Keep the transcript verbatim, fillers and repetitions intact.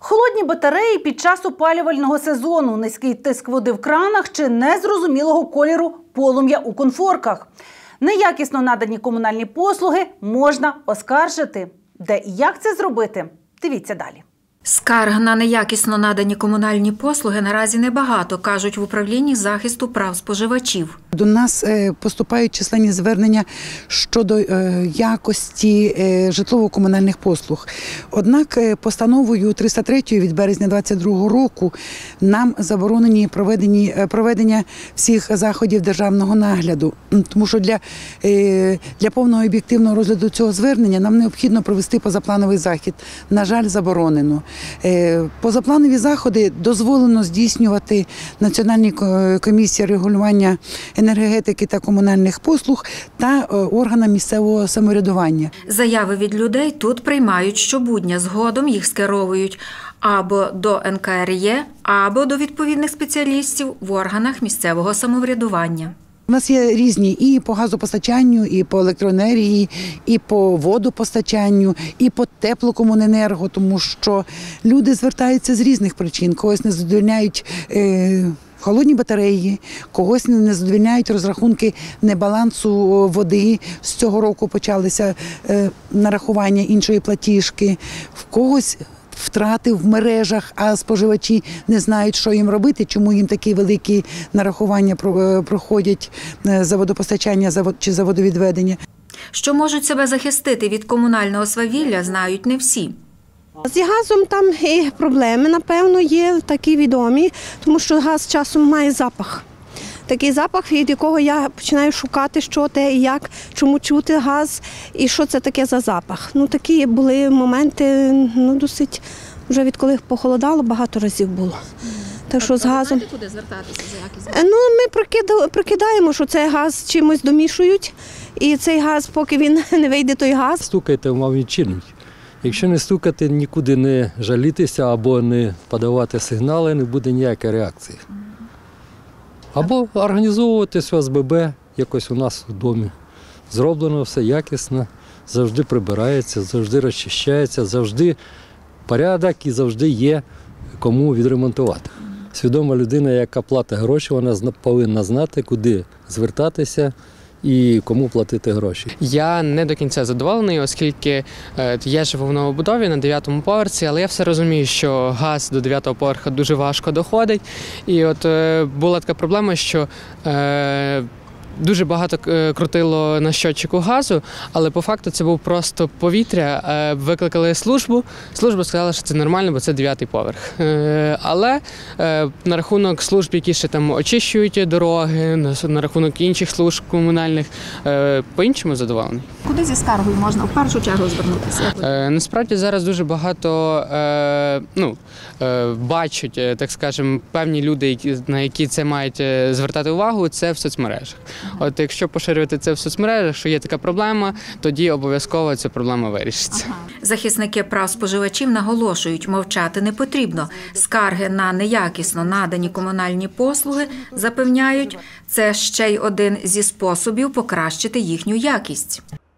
Холодні батареї під час опалювального сезону, низький тиск води в кранах чи незрозумілого кольору полум'я у конфорках. Неякісно надані комунальні послуги можна оскаржити. Де і як це зробити? Дивіться далі. Скарг на неякісно надані комунальні послуги наразі небагато, кажуть в управлінні захисту прав споживачів. До нас поступають численні звернення щодо якості житлово-комунальних послуг. Однак постановою триста третьою від березня двадцять другого року нам заборонені проведення всіх заходів державного нагляду. Тому що для, для повного об'єктивного розгляду цього звернення нам необхідно провести позаплановий захід. На жаль, заборонено. Позапланові заходи дозволено здійснювати Національній комісії регулювання енергетики та комунальних послуг та органам місцевого самоврядування. Заяви від людей тут приймають щобудня, згодом їх скеровують або до ен ка ер є, або до відповідних спеціалістів в органах місцевого самоврядування. У нас є різні і по газопостачанню, і по електроенергії, і по водопостачанню, і по теплокомуненерго, тому що люди звертаються з різних причин. Когось не задовольняють е, холодні батареї, когось не задовольняють розрахунки небалансу води. З цього року почалися е, нарахування іншої платіжки, в когось втрати в мережах, а споживачі не знають, що їм робити, чому їм такі великі нарахування проходять за водопостачання чи за водовідведення. Що можуть себе захистити від комунального свавілля, знають не всі. З газом там і проблеми, напевно, є такі відомі, тому що газ часом має запах. Такий запах, від якого я починаю шукати, що те і як, чому чути газ і що це таке за запах. Ну, такі були моменти, ну, досить, вже відколи похолодало, багато разів було. Так що з газом... Знаєте, куди звертатися за якісь? Ну, ми прикидаємо, що цей газ чимось домішують, і цей газ, поки він не вийде, той газ. Стукайте, мав відчинуть. Якщо не стукати, нікуди не жалітися або не подавати сигнали, не буде ніякої реакції. Або організовуватись в ес бе бе, якось у нас в домі. Зроблено все якісно, завжди прибирається, завжди розчищається, завжди порядок і завжди є кому відремонтувати. Свідома людина, яка платить гроші, вона повинна знати, куди звертатися і кому платити гроші. Я не до кінця задоволений, оскільки я живу в новобудові на дев'ятому поверсі, але я все розумію, що газ до дев'ятого поверху дуже важко доходить. І от була така проблема, що дуже багато крутило на щотчику газу, але по факту це був просто повітря. Викликали службу, служба сказала, що це нормально, бо це дев'ятий поверх. Але на рахунок служб, які ще там очищують дороги, на рахунок інших служб комунальних, по-іншому задоволений. Куди зі скаргою можна в першу чергу звернутися? Насправді зараз дуже багато ну, бачать, так скажемо, певні люди, на які це мають звертати увагу, це в соцмережах. От якщо поширювати це в соцмережах, що є така проблема, тоді обов'язково ця проблема вирішиться. Ага. Захисники прав споживачів наголошують, мовчати не потрібно. Скарги на неякісно надані комунальні послуги, запевняють, це ще й один зі способів покращити їхню якість.